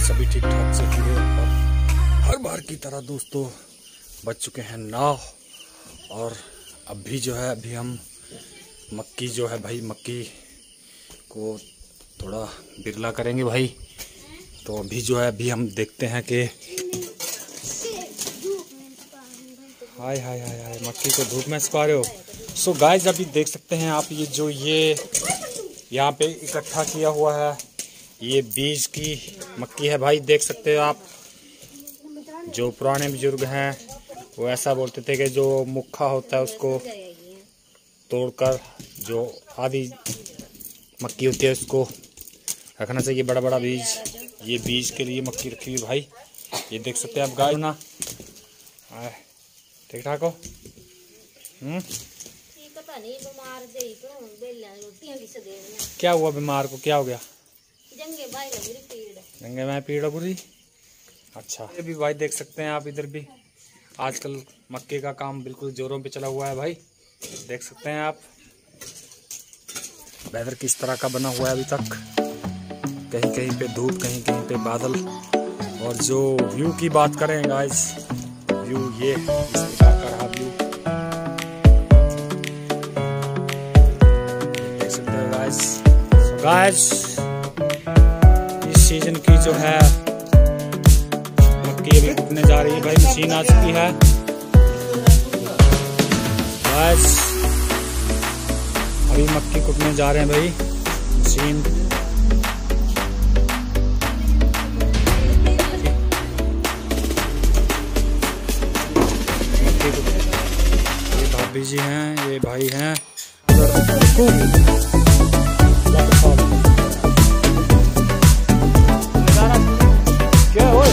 सभी ठीक ठाक से होंगे और हर बार की तरह दोस्तों बच चुके हैं 9 और अभी जो है अभी हम मक्की जो है भाई मक्की को थोड़ा बिरला करेंगे भाई। तो अभी जो है अभी हम देखते हैं कि हाय हाय हाय हाय मक्की को धूप में सुखा रहे हो। सो गाइस अभी देख सकते हैं आप ये जो ये यहाँ पे इकट्ठा किया हुआ है ये बीज की मक्की है भाई। देख सकते हो आप, जो पुराने बुजुर्ग हैं वो ऐसा बोलते थे कि जो मुक्खा होता है उसको तोड़कर जो आधी मक्की होती है उसको रखना चाहिए, बड़ा बड़ा बीज। ये बीज के लिए मक्की रखी हुई भाई। ये देख सकते हैं आप गाय ना ठीक ठाक हो। पता नहीं बीमार क्या हुआ बीमार को, क्या हो गया? जंगे में पीड़ बुरी। अच्छा ये भी भाई देख सकते हैं आप, इधर भी आजकल मक्के का काम बिल्कुल जोरों पे चला हुआ है भाई। देख सकते हैं आप वेदर किस तरह का बना हुआ है अभी तक, कहीं कहीं पे धूप कहीं कहीं पे बादल। और जो व्यू की बात करें गाइस, व्यू ये इस प्रकार का रहा व्यू, देख सकते हैं गाइस। इस सीजन की जो है मक्की अभी कुटने जा रही है भाई, मशीन आ चुकी है गाइस। अभी मक्की कुटने जा रहे हैं भाई, मशीन ये भाभी जी हैं, ये भाई हैं। क्या हो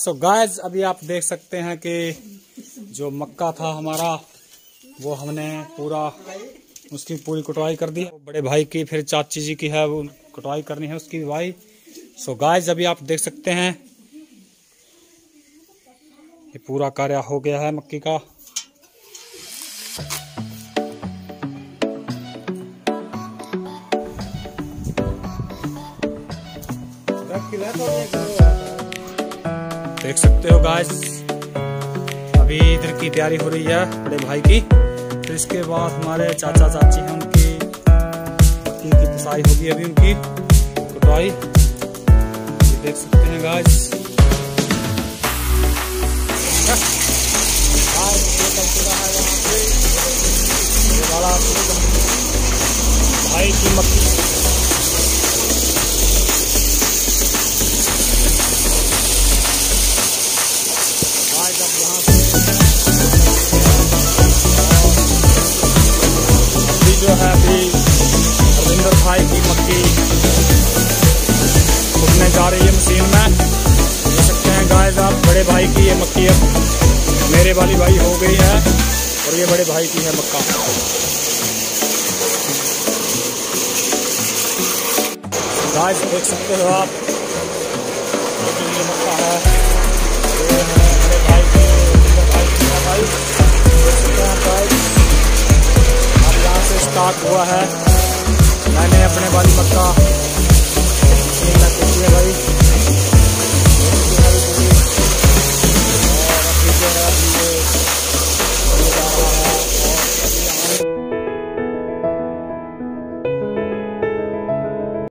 सो गाइस अभी आप देख सकते हैं कि जो मक्का था हमारा वो हमने पूरा उसकी पूरी कटवाई कर दी। बड़े भाई की फिर चाची जी की है वो कटवाई करनी है उसकी भाई। सो गाइस अभी आप देख सकते हैं ये पूरा कार्य हो गया है मक्की का। देख सकते हो गाइस अभी इधर की तैयारी हो रही है बड़े भाई की। फिर इसके बाद हमारे चाचा चाची हैं उनकी मक्की की पिसाई होगी अभी उनकी कटाई देख सकते हैं गाइस। भाई की मक्की जो है अभी रविंदर भाई की मक्की फूटने जा रही है मशीन में। देख सकते हैं गाइस आप बड़े भाई की ये मक्की अब मेरे वाली भाई हो गई है और ये बड़े भाई की है मक्का। गाइस देख सकते हो आप ये मक्का है ये है बड़े भाई की रविंदर भाई की है भाई। देख सकते हैं गाइस यहाँ से स्टार्ट हुआ है। मैंने अपने वाली मक्का मशीन में है भाई।